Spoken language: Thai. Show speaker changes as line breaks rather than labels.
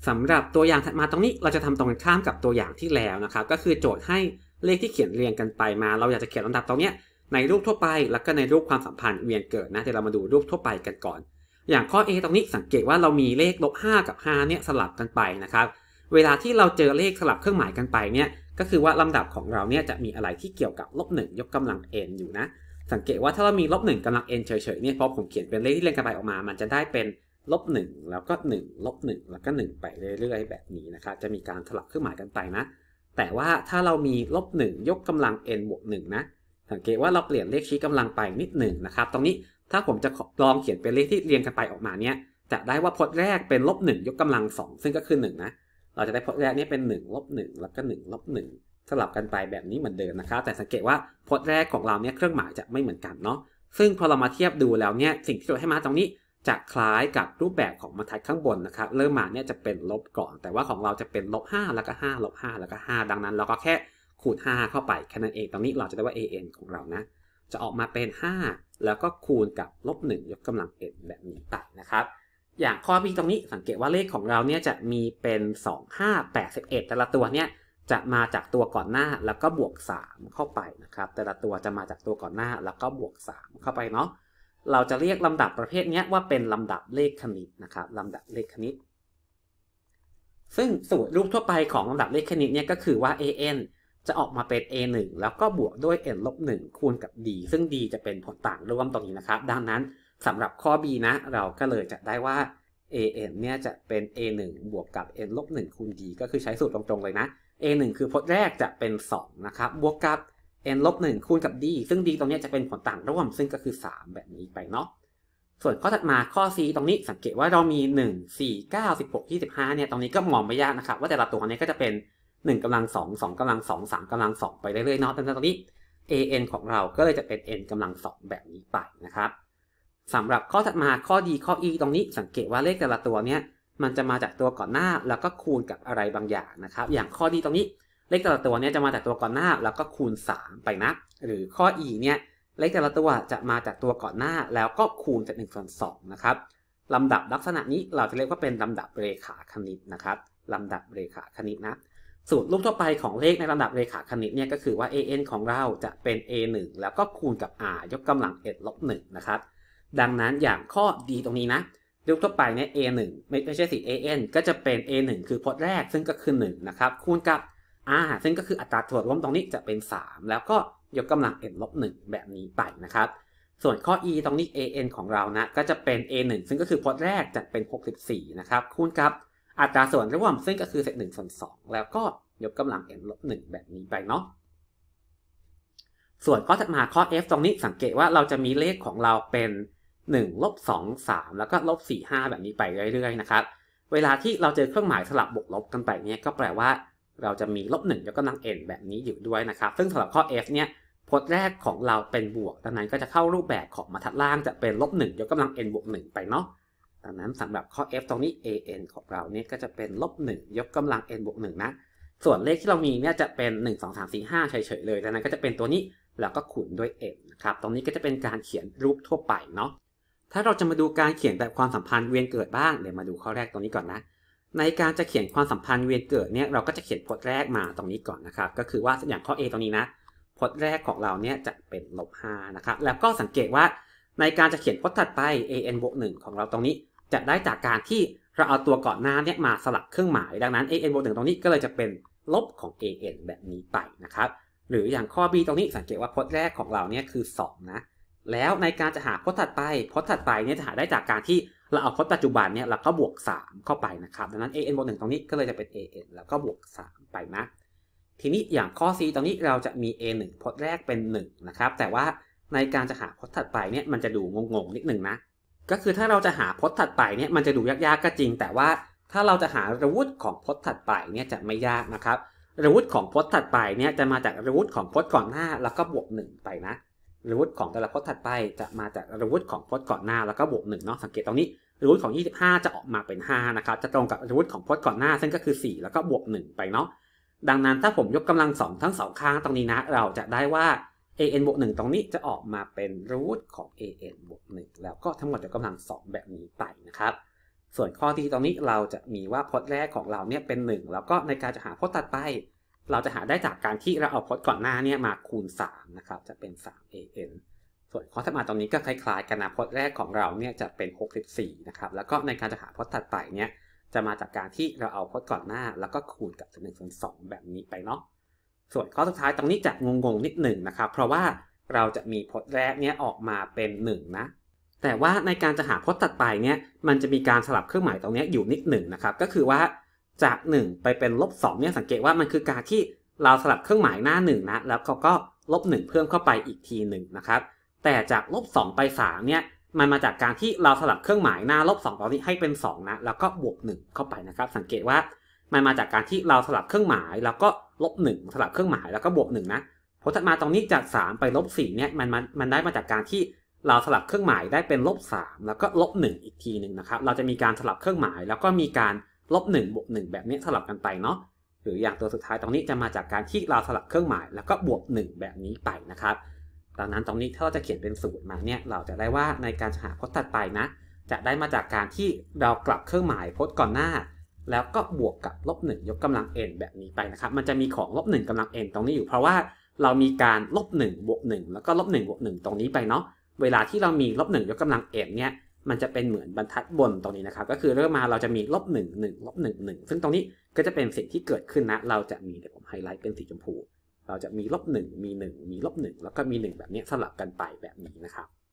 สำหรับตัวอย่างถัดมาตรงนี้เราจะทำตรงกันข้ามกับตัวอย่างที่แล้วนะครับก็คือโจทย์ให้เลขที่เขียนเรียงกันไปมาเราอยากจะเขียนลำดับตรงนี้ในรูปทั่วไปแล้วก็ในรูปความสัมพันธ์เวียนเกิดนะเดี๋ยวเรามาดูรูปทั่วไปกันก่อนอย่างข้อ A ตรงนี้สังเกตว่าเรามีเลข-5กับ5เนี่ยสลับกันไปนะครับเวลาที่เราเจอเลขสลับเครื่องหมายกันไปเนี่ยก็คือว่าลำดับของเราเนี่ยจะมีอะไรที่เกี่ยวกับ-1ยกกำลัง n อยู่นะสังเกตว่าถ้าเรามี-1กำลัง n เฉยๆเนี่ยพอผมเขียนเป็นเลขที่เรียงกันไปออกมามันจะได้เป็น-1แล้วก็1 -1แล้วก็1ไปเรื่อยๆแบบนี้นะครับจะมีการสลับเครื่องหมายกันไปนะแต่ว่าถ้าเรามี-1ยกกำลัง n บวก1นะสังเกตว่าเราเปลี่ยนเลขชี้กำลังไปนิดหนึ่งนะครับตรงนี้ถ้าผมจะลองเขียนเป็นเลขที่เรียงกันไปออกมาเนี่ยจะได้ว่าพจน์แรกเป็น-1ยกกำลัง2ซึ่งก็คือ1นะเราจะได้พจน์แรกนี้เป็น1 -1แล้วก็1 -1สลับกันไปแบบนี้เหมือนเดิมนะครับแต่สังเกตว่าพจน์แรกของเราเนี่ยเครื่องหมายจะไม่เหมือนกันเนาะซึ่งพอเรามาเทียบดูแล้วเนี่ยสิ่งที่โจทย์ให้มาตรงนี้จะคล้ายกับรูปแบบของบรรทัดข้างบนนะครับเริ่มมาเนี่ยจะเป็นลบก่อนแต่ว่าของเราจะเป็น-5แล้วก็5 -5แล้วก็5ดังนั้นเราก็แค่คูณ5เข้าไปแค่นั้นเองตรงนี้เราจะได้ว่า an ของเรานะจะออกมาเป็น5แล้วก็คูณกับ-1ยกกำลัง n แบบนี้ไปนะครับอย่างข้อ B ตรงนี้สังเกตว่าเลขของเราเนี่ยจะมีเป็น2 5 8 11แต่ละตัวเนี่ยจะมาจากตัวก่อนหน้าแล้วก็บวก3เข้าไปนะครับแต่ละตัวจะมาจากตัวก่อนหน้าแล้วก็บวก3เข้าไปเนาะเราจะเรียกลำดับประเภทนี้ว่าเป็นลำดับเลขคณิตนะครับลำดับเลขคณิตซึ่งสูตรรูปทั่วไปของลำดับเลขคณิตเนี่ยก็คือว่า an จะออกมาเป็น a1 แล้วก็บวกด้วย n-1 คูณกับ d ซึ่ง d จะเป็นผลต่างร่วมตรงนี้นะครับดังนั้นสำหรับข้อ b นะเราก็เลยจะได้ว่า an เนี่ยจะเป็น a1 บวกกับ n-1 คูณ d ก็คือใช้สูตรตรงๆเลยนะ a1 คือพจน์แรกจะเป็น2นะครับบวกกับ n-1 คูณกับ d ซึ่ง d ตรงนี้จะเป็นผลต่างร่วมซึ่งก็คือ3แบบนี้ไปเนาะส่วนข้อถัดมาข้อ c ตรงนี้สังเกตว่าเรามี1 4 9 16 25เนี่ยตรงนี้ก็มองไม่ยากนะครับว่าแต่ละตัวนี้ก็จะเป็น1กำลัง2 2กำลัง2 3กำลัง2ไปเรื่อยๆเนาะแต่ตรงนี้ an ของเราก็เลยจะเป็น n กำลัง2แบบนี้ไปนะครับสำหรับข้อถัดมาข้อ d ข้อ e ตรงนี้สังเกตว่าเลขแต่ละตัวเนี่ยมันจะมาจากตัวก่อนหน้าแล้วก็คูณกับอะไรบางอย่างนะครับอย่างข้อ d ตรงนี้เลขแต่ละตัวเนี่ยจะมาจากตัวก่อนหน้าแล้วก็คูณ3ไปนะหรือข้อ e เนี่ยเลขแต่ละตัวจะมาจากตัวก่อนหน้าแล้วก็คูณจาก1/2นะครับลำดับลักษณะนี้เราจะเรียกว่าเป็นลำดับเรขาคณิตนะครับลำดับเรขาคณิตนะสูตรรูปทั่วไปของเลขในลำดับเรขาคณิตเนี่ยก็คือว่า an ของเราจะเป็น a1 แล้วก็คูณกับ r ยกกำลัง n-1 นะครับดังนั้นอย่างข้อ d ตรงนี้นะรูปทั่วไปเนี่ย a1 ไม่ใช่สิ an ก็จะเป็น a1 คือพจน์แรกซึ่งก็คือ1นะครับคูณกับ r ซึ่งก็คืออัตราส่วนร่วมตรงนี้จะเป็น3แล้วก็ยกกำลัง n-1 แบบนี้ไปนะครับส่วนข้อ e ตรงนี้ an ของเรานะก็จะเป็น a1 ซึ่งก็คือพจน์แรกจะเป็น64นะครับคูณกับอัตราส่วนร่วมซึ่งก็คือเศษ1/2แล้วก็ยกกำลัง n-1 แบบนี้ไปเนาะส่วนข้อถัดมาข้อ f ตรงนี้สังเกตว่าเราจะมีเลขของเราเป็น1 -2 3แล้วก็-4 5แบบนี้ไปเรื่อยๆนะครับเวลาที่เราเจอเครื่องหมายสลับบวกลบกันไปเนี่ยก็แปลว่าเราจะมี-1ยกกำลัง n แบบนี้อยู่ด้วยนะครับซึ่งสำหรับข้อ f เนี่ยพจน์แรกของเราเป็นบวกดังนั้นก็จะเข้ารูปแบบของบรรทัดล่างจะเป็น-1ยกกำลัง n บวก1ไปเนาะดังนั้นสำหรับข้อ f ตรงนี้ an ของเราเนี่ยก็จะเป็น-1ยกกำลัง n บวก1นะส่วนเลขที่เรามีเนี่ยจะเป็น1 2 3 4 5เฉยๆเลยดังนั้นก็จะเป็นตัวนี้แล้วก็คูณด้วย n นะครับตรงนี้ก็จะเป็นการเขียนรูปทั่วไปเนาะถ้าเราจะมาดูการเขียนแบบความสัมพันธ์เวียนเกิดบ้างเดี๋ยวมาดูข้อแรกตรงนี้ก่อนนะในการจะเขียนความสัมพันธ์เวียนเกิดเนี่ยเราก็จะเขียนพจน์แรกมาตรงนี้ก่อนนะครับก็คือว่าอย่างข้อ A ตรงนี้นะพจน์แรกของเราเนี่ยจะเป็น-5นะครับแล้วก็สังเกตว่าในการจะเขียนพจน์ถัดไป an บวก1ของเราตรงนี้จะได้จากการที่เราเอาตัวก่อนหน้าเนี่ยมาสลับเครื่องหมายดังนั้น an บวก1ตรงนี้ก็เลยจะเป็นลบของ an แบบนี้ไปนะครับหรืออย่างข้อ b ตรงนี้สังเกตว่าพจน์แรกของเราเนี่ยคือ2นะแล้วในการจะหาพจน์ถัดไปเนี่ยจะหาได้จากการที่เราเอาพจน์ปัจจุบันเนี่ยเราก็บวก3เข้าไปนะครับดังนั้น an บวก1ตรงนี้ก็เลยจะเป็น an แล้วก็บวก3ไปนะทีนี้อย่างข้อ c ตรงนี้เราจะมี a1 พจน์แรกเป็น1นะครับแต่ว่าในการจะหาพจน์ถัดไปเนี่ยมันจะดูงงๆนิดนึงนะก็คือถ้าเราจะหาพจน์ถัดไปเนี่ยมันจะดูยากๆก็จริงแต่ว่าถ้าเราจะหารูทของพจน์ถัดไปเนี่ยจะไม่ยากนะครับรูทของพจน์ถัดไปเนี่ยจะมาจากรูทของพจน์ก่อนหน้าแล้วก็บวก1ไปนะรูทของแต่ละพจน์ถัดไปจะมาจากรูทของพจน์ก่อนหน้าแล้วก็บวก1เนาะสังเกตตรงนี้รูทของ25จะออกมาเป็น5นะครับจะตรงกับรูทของพจน์ก่อนหน้าซึ่งก็คือ4แล้วก็บวก1ไปเนาะดังนั้นถ้าผมยกกำลัง2ทั้ง2ข้างตรงนี้นะเราจะได้ว่า an บวก1ตรงนี้จะออกมาเป็นรูทของ an บวก1แล้วก็ทั้งหมดยกกำลัง2แบบนี้ไปนะครับส่วนข้อที่ตรงนี้เราจะมีว่าพจน์แรกของเราเนี่ยเป็น1แล้วก็ในการจะหาพจน์ตัดไปเราจะหาได้จากการที่เราเอาพจน์ก่อนหน้าเนี่ยมาคูณ3นะครับจะเป็น 3an ส่วนข้อถัดมาตรงนี้ก็คล้ายๆกันนะพจน์แรกของเราเนี่ยจะเป็น64นะครับแล้วก็ในการจะหาพจน์ตัดไปเนี่ยจะมาจากการที่เราเอาพจน์ก่อนหน้าแล้วก็คูณกับ1/2แบบนี้ไปเนาะส่วนข้อสุดท้ายตรงนี้จะงงๆนิดหนึ่งนะครับเพราะว่าเราจะมีพจน์แรกเนี่ยออกมาเป็น1นะแต่ว่าในการจะหาพจน์ตัดไปเนี่ยมันจะมีการสลับเครื่องหมายตรงนี้อยู่นิดหนึ่งนะครับก็คือว่าจาก1ไปเป็น-2เนี่ยสังเกตว่ามันคือการที่เราสลับเครื่องหมายหน้า1นะแล้วก็-1เพิ่มเข้าไปอีกทีหนึ่งนะครับแต่จาก-2ไป3เนี่ยมันมาจากการที่เราสลับเครื่องหมายหน้า-2ตรงนี้ให้เป็น2นะแล้วก็บวก1เข้าไปนะครับสังเกตว่ามันมาจากการที่เราสลับเครื่องหมายแล้วก็-1สลับเครื่องหมายแล้วก็บวก1นะพอถัดมาตรงนี้จาก3ไป-4เนี่ยมันได้มาจากการที่เราสลับเครื่องหมายได้เป็น-3แล้วก็-1อีกทีหนึ่งนะครับเราจะมีการสลับเครื่องหมายแล้วก็มีการ-1บวก1แบบนี้สลับกันไปเนาะหรืออย่างตัวสุดท้ายตรงนี้จะมาจากการที่เราสลับเครื่องหมายแล้วก็บวก1แบบนี้ไปนะครับดังนั้นตรงนี้ถ้าเราจะเขียนเป็นสูตรมาเนี่ยเราจะได้ว่าในการหาพจน์ถัดไปนะจะได้มาจากการที่เรากลับเครื่องหมายพจน์ก่อนหน้าแล้วก็บวกกับ-1ยกกำลัง n แบบนี้ไปนะครับมันจะมีของ-1กำลัง n ตรงนี้อยู่เพราะว่าเรามีการ-1บวก1แล้วก็-1บวก1ตรงนี้ไปเนาะเวลาที่เรามี-1ยกกำลัง n เนี่ยมันจะเป็นเหมือนบรรทัดบนตรงนี้นะครับก็คือเริ่มมาเราจะมี-1 1 -1 1ซึ่งตรงนี้ก็จะเป็นสิ่งที่เกิดขึ้นนะเราจะมีเดี๋ยวผมไฮไลท์เป็นสีชมพูเราจะมี-1มี1มี-1แล้วก็มี1แบบนี้สลับกันไปแบบนี้นะครับ